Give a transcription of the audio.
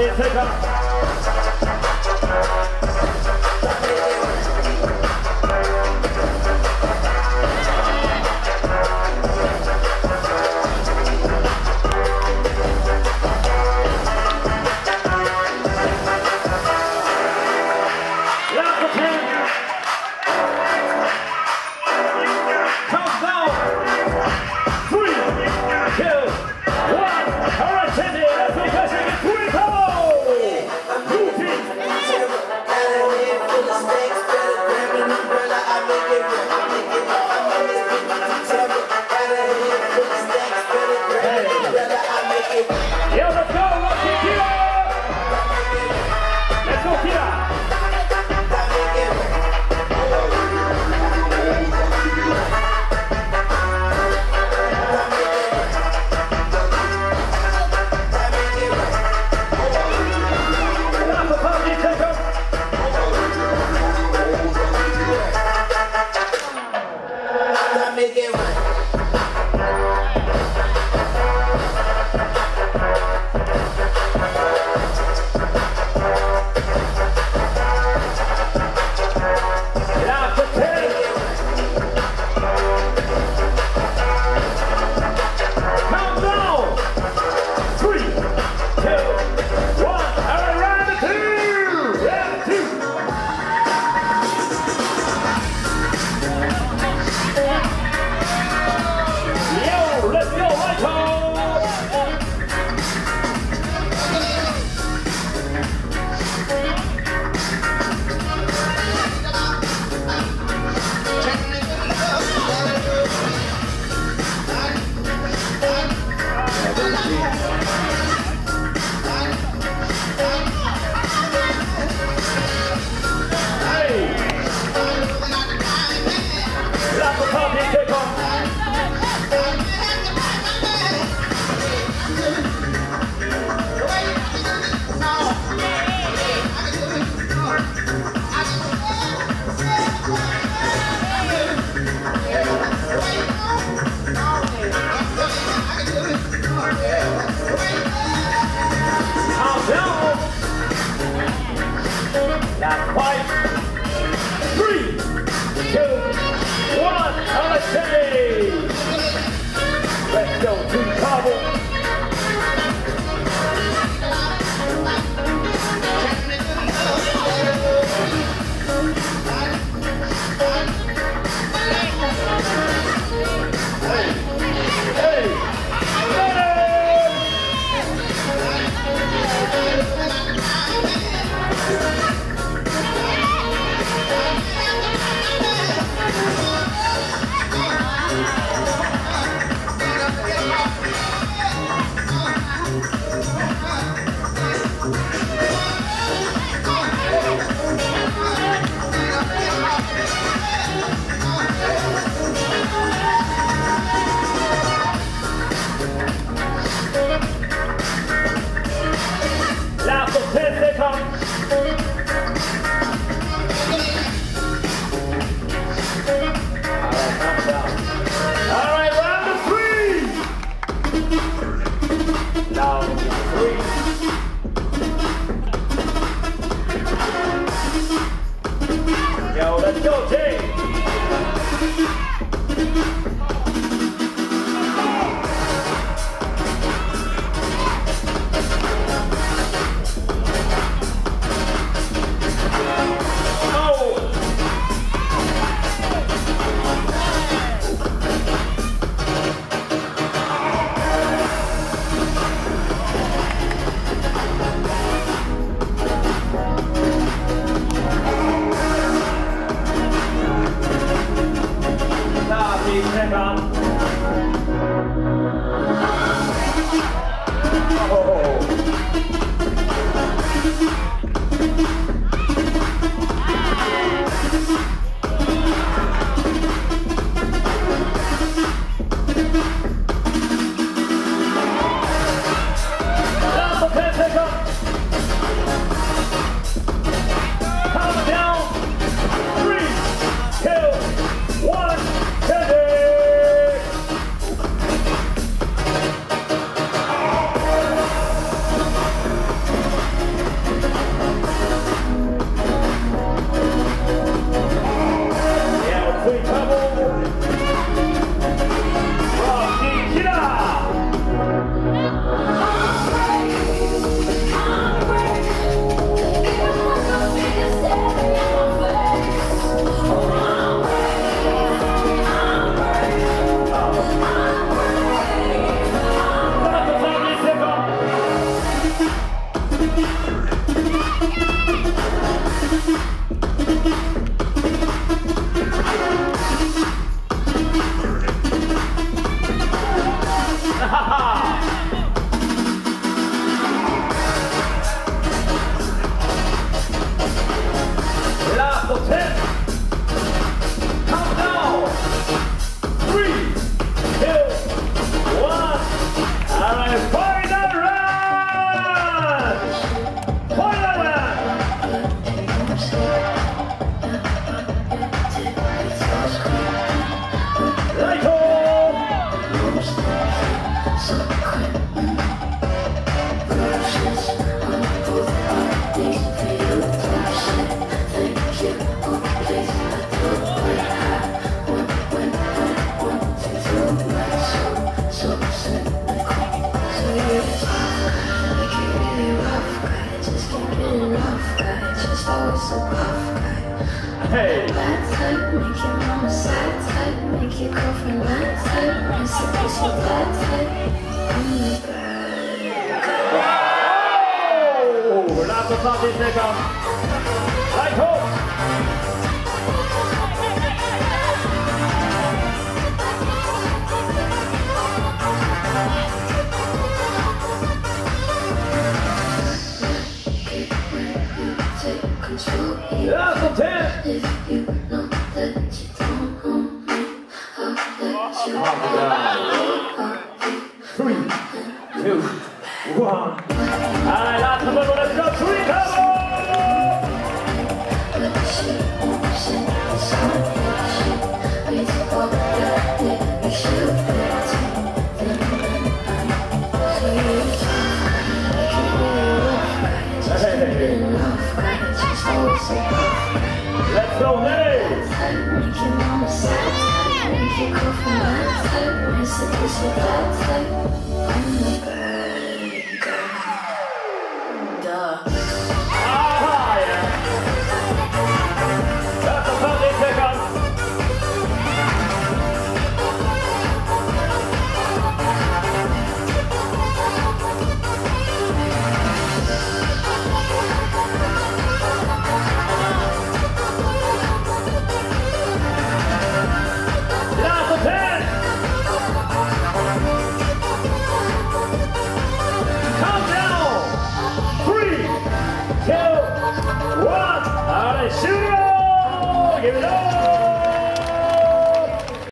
party taker. Now 5, 3, 2, 1, Alexei! Let's go to Kabul. 10. Count down. 3, 2, 1. All right, final round. Final round. Right on. Hey. Bad type, make your mama sad type, make your girlfriend mad type, miss a piece of that type. I'm the bad guy. Oh, last 30 seconds. Right home. Last 10. If you know that you don't own me, I'll let you Count down. 3, 2, 1. All right, last number. Let's go. 3 cover. but she won't sing the song that she waits for that we should be Let's go, Nelly! make your mama sad type, make your girlfriend mad type, miss a piece of that type. I'm the bad guy. Duh. Ah, yeah. That's a 30 seconds. Last 10. Count down. 3, 2, 1. All right, shoot it all. Give it up.